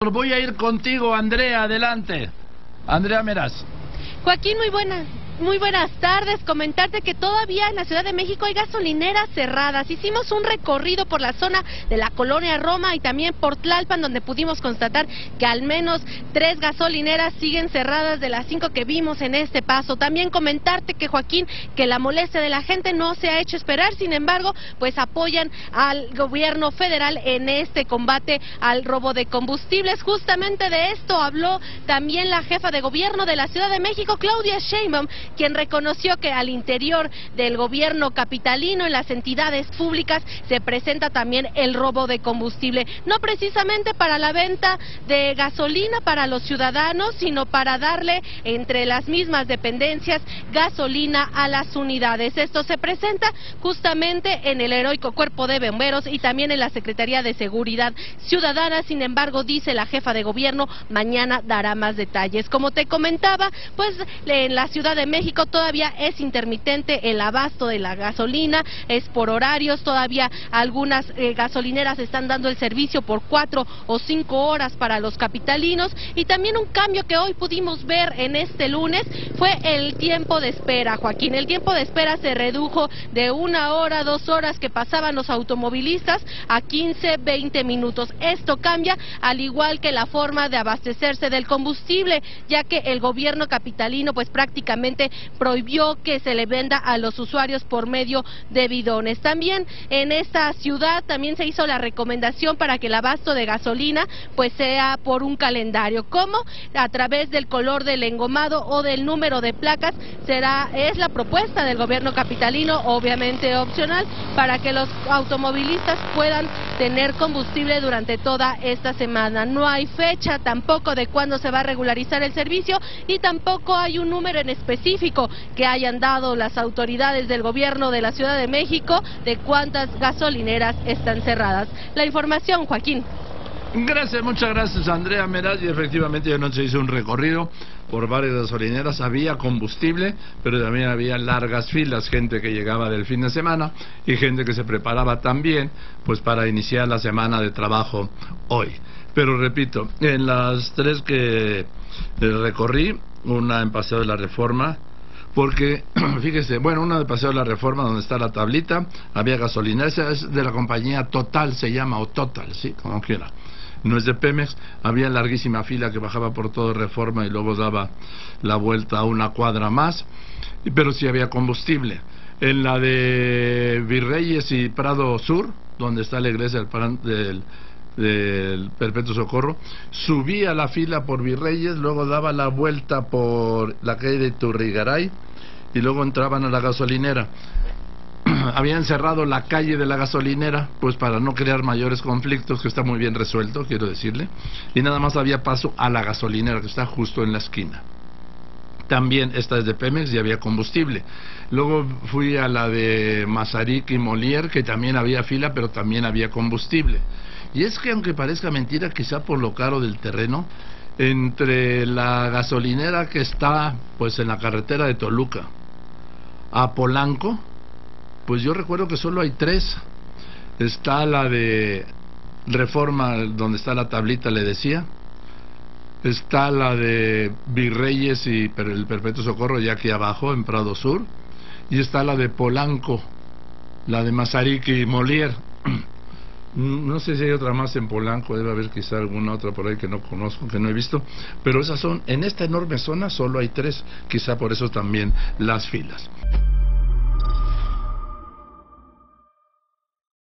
Voy a ir contigo, Andrea, adelante. Andrea Meraz. Joaquín, muy buenas tardes. Comentarte que todavía en la Ciudad de México hay gasolineras cerradas. Hicimos un recorrido por la zona de la Colonia Roma y también por Tlalpan, donde pudimos constatar que al menos 3 gasolineras siguen cerradas de las 5 que vimos en este paso. También comentarte que, Joaquín, que la molestia de la gente no se ha hecho esperar. Sin embargo, pues apoyan al gobierno federal en este combate al robo de combustibles. Justamente de esto habló también la jefa de gobierno de la Ciudad de México, Claudia Sheinbaum, quien reconoció que al interior del gobierno capitalino, en las entidades públicas, se presenta también el robo de combustible, no precisamente para la venta de gasolina para los ciudadanos, sino para darle entre las mismas dependencias gasolina a las unidades. Esto se presenta justamente en el heroico Cuerpo de Bomberos y también en la Secretaría de Seguridad Ciudadana. Sin embargo, dice la jefa de gobierno, mañana dará más detalles. Como te comentaba, pues en la Ciudad de México todavía es intermitente el abasto de la gasolina, es por horarios. Todavía algunas gasolineras están dando el servicio por 4 o 5 horas para los capitalinos. Y también un cambio que hoy pudimos ver en este lunes fue el tiempo de espera, Joaquín. El tiempo de espera se redujo de 1 hora, 2 horas que pasaban los automovilistas a 15, 20 minutos. Esto cambia, al igual que la forma de abastecerse del combustible, ya que el gobierno capitalino pues prácticamente prohibió que se le venda a los usuarios por medio de bidones. También en esta ciudad también se hizo la recomendación para que el abasto de gasolina pues sea por un calendario, como a través del color del engomado o del número de placas. Es la propuesta del gobierno capitalino, obviamente opcional, para que los automovilistas puedan tener combustible durante toda esta semana. No hay fecha tampoco de cuándo se va a regularizar el servicio y tampoco hay un número en específico que hayan dado las autoridades del gobierno de la Ciudad de México de cuántas gasolineras están cerradas. La información, Joaquín. Gracias, muchas gracias, Andrea Meraz. Y efectivamente anoche hizo un recorrido por varias gasolineras. Había combustible, pero también había largas filas, gente que llegaba del fin de semana y gente que se preparaba también pues para iniciar la semana de trabajo hoy. Pero repito, en las 3 que recorrí, una en Paseo de la Reforma, porque, fíjese, bueno, una de Paseo de la Reforma, donde está la tablita, había gasolina. Esa es de la compañía Total, se llama, o Total, sí, como quiera. No es de Pemex. Había larguísima fila que bajaba por todo Reforma y luego daba la vuelta a una cuadra más, pero sí había combustible. En la de Virreyes y Prado Sur, donde está la iglesia del Perpetuo Socorro, subía la fila por Virreyes, luego daba la vuelta por la calle de Turrigaray y luego entraban a la gasolinera. Habían cerrado la calle de la gasolinera pues para no crear mayores conflictos, que está muy bien resuelto, quiero decirle, y nada más había paso a la gasolinera que está justo en la esquina. También esta es de Pemex y había combustible. Luego fui a la de Mazarik y Molière, que también había fila, pero también había combustible. Y es que, aunque parezca mentira, quizá por lo caro del terreno, entre la gasolinera que está pues en la carretera de Toluca a Polanco, pues yo recuerdo que solo hay 3. Está la de Reforma, donde está la tablita, le decía. Está la de Virreyes y el Perpetuo Socorro, ya aquí abajo, en Prado Sur. Y está la de Polanco, la de Mazarik y Molière. No sé si hay otra más en Polanco, debe haber quizá alguna otra por ahí que no conozco, que no he visto. Pero esas son, en esta enorme zona solo hay 3, quizá por eso también las filas.